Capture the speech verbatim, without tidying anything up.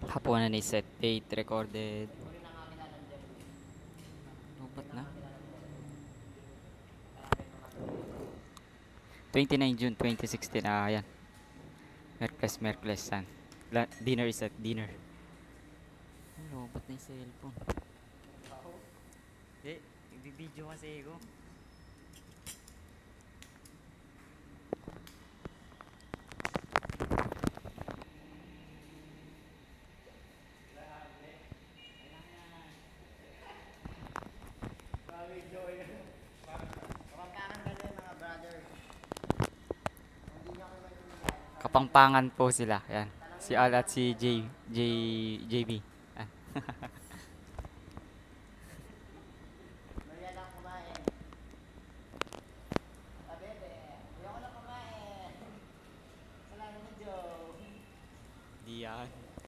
Hapunan ni set date recorded. Lupat na. twenty-nine June twenty sixteen. Ah, yan. Merkles, Merkles. San. La- dinner is at dinner. Lupat na yung cellphone. Eh, i-video kasi ko. Kapangpangan po sila. Yan. Si Al at si J, J, Jayvie. Ah. Di yan.